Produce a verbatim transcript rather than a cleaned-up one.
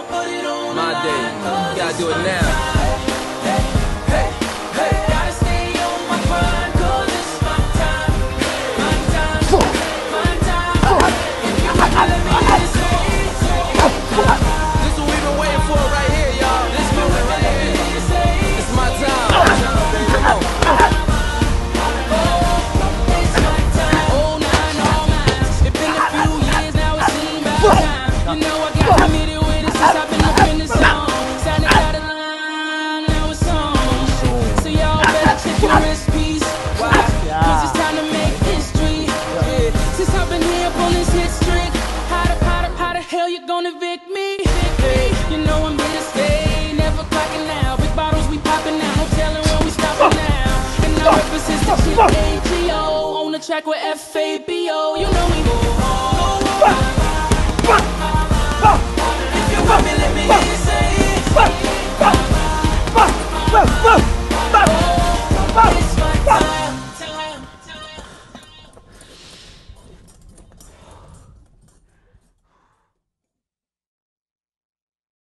My day, you gotta do it now. Gonna evict me, hey, you know I'm here to stay. Never clocking out, big bottles we popping now. No telling when we stopping now. And I represent the shit A G O on the track with F A B O. You know we